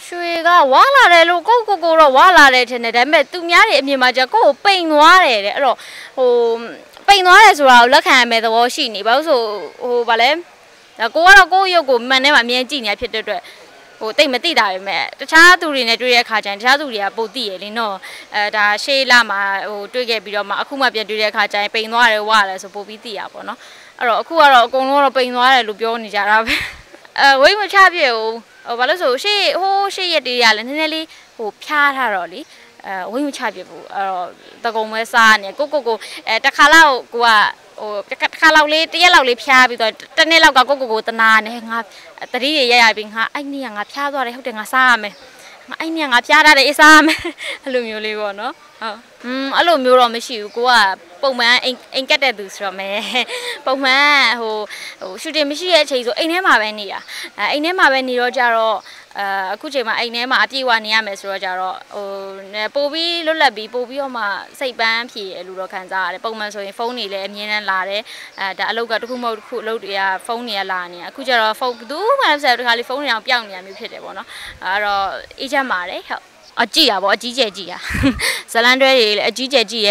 ရွှေကဝါလာတယ်လို့ကိုတော့ဝါလာတယ်ထင်တယ်ဒါပေမဲ့သူများတွေအမြင်မှာကျကိုပိန်သွားတယ်တဲ့အဲ့တော့ဟိုပိန်သွားတယ်ဆိုတာကိုလက်ခံရမယ်သဘောရှိနေဘာလို့ဆိုဗာလဲကိုကတော့ကိုရုပ်ကိုမှန်ထဲမှာအမြင်ကြည့်နေဖြစ်တဲ့အတွက်တိတ်မသိတာပဲမဲ့တခြားသူတွေနဲ့တွေ့ရတဲ့ခါကျရင်တခြားသူတွေကပိုသိရလေနော်ဒါရှေးလာမှာတွေ့ခဲ့ပြီးတော့မှအခုမှပြန်တွေ့တဲ့ခါကျရင်ပိန်သွားတယ်ဝါတယ်ဆိုပိုပြီးသိရပါတော့အဲ့တော့အခုကတော့အကုန်လုံးတော့ပိန်သွားတယ်လို့ပြောနေကြတာပဲဝိတ်မချပြည့်ဘာလို့ဆိုရှေ့ရက်တွေကလည်းနည်းနည်းလေးဖျားထားတော့လေဝိတ်မချပြည့်ဘူးအဲ့တော့တကုံပဲစားနေကိုတခါလောက်ကိုကတခါလောက်လေးတရက်လောက်လေးဖျားပြီးတော့တနေ့လောက်ကကိုတနာနေငါတတိရရပြီးငါအဲ့နေ့ကငါဖျားသွားတယ်ဟုတ်တယ်ငါစားရမယ်ငါအဲ့နေ့ကငါဖျားထားတယ်အေးစားရမယ်အဲ့လိုမျိုးလေးပေါ့နော်ဟုတ်အဲ့လိုမျိုးတော့မရှိဘူးကိုကပုံမှန်အိမ်ကတ်တဲ့သူဆိုတော့မယ်ပုံမှန်ရှူတင်မရှိတဲ့အချိန်ဆိုအိမ်ထဲမှာပဲနေတာအိမ်ထဲမှာပဲနေတော့ကြတော့အခုချိန်မှာအိမ်ထဲမှာအပြေဝနေရမယ်ဆိုတော့ကြတော့ပို့ပြီးလွတ်လပ်ပြီးပို့ပြီးတော့မှစိတ်ပန်းဖြေလို့တော့ခံစားရတယ်ပုံမှန်ဆိုရင်ဖုန်းတွေလည်းအမြင်နဲ့လာတယ်ဒါအလုပ်ကတစ်ခုမဟုတ်တစ်ခုအလုပ်တွေကဖုန်းတွေကလာနေအခုကျတော့ဖုန်းဘူးမှလည်းတခါလေးဖုန်းတွေအောင်ပြောင်းနေရမျိုးဖြစ်တယ်ပေါ့နော်အဲ့တော့အေးချမ်းပါတယ်ဟုတ်ကြည့်ရပါဘောအကြီးကျယ်ကြည့်ရဇလန်တွဲတွေလည်းအကြီးကျယ်ကြည့်ရ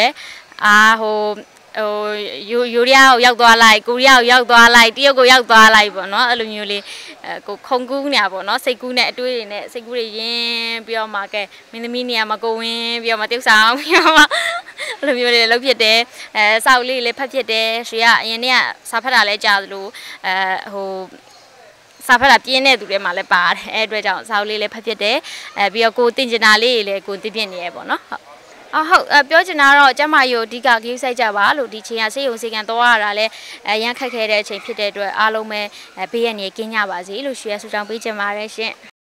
ယူရီးယားကိုရောက်သွားလိုက်ကိုရီးယားကိုရောက်သွားလိုက်တရုတ်ကိုရောက်သွားလိုက်ပေါ့နော်အဲ့လိုမျိုးလေးကိုခုံကူးနေရပေါ့နော်စိတ်ကူးနဲ့အတွေးတွေနဲ့စိတ်ကူးတွေရင်းပြီးတော့မှကဲမင်းသမီးနေရာမှာကိုဝင်းပြီးတော့မှတရုတ်ဆောင်ပြီးတော့မှအဲ့လိုမျိုးလေးလှုပ်ဖြစ်တယ်စောက်လေးလည်းဖတ်ဖြစ်တယ်ရွှေကအရင်ကစာဖတ်တာလည်းကြားသလိုစာဖတ်တာပြင်းတဲ့သူတွေမှလည်းပါတယ်အဲ့အတွက်ကြောင့်စောက်လေးလည်းဖတ်ဖြစ်တယ်ပြီးတော့ကိုတင်ကျင်တာလေးလည်းကိုသိပြနေရပေါ့နော်ဟုတ်ပြောချင်တာတော့ကျမကြီးကိုအဓိကဂရုစိုက်ကြပါလို့ဒီချိန်ကစေယုံစေကန်သွားရတာလဲရမ်းခက်ခဲတဲ့အချိန်ဖြစ်တဲ့အတွက်အားလုံးပဲဘေးရန်နေကင်းကြပါစေလို့ရွှေရဆူတောင်းပေးချင်ပါတယ်ရှင်